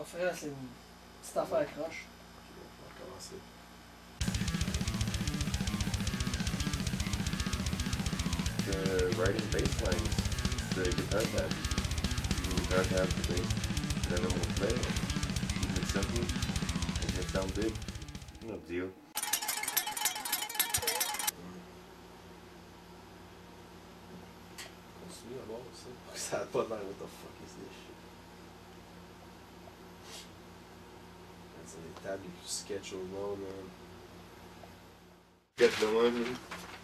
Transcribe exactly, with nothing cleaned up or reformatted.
frère, c'est une petite affaire croche. Ok, on va recommencer. The writing bass lines, the guitar tab. The guitar tab, the bass that everyone will play. Keep it simple, make it sound big. No deal. Continue à voir aussi. Ça a pas l'air, what the fuck is this shit? C'est les tables les plus sketch au monde, man. Get the one.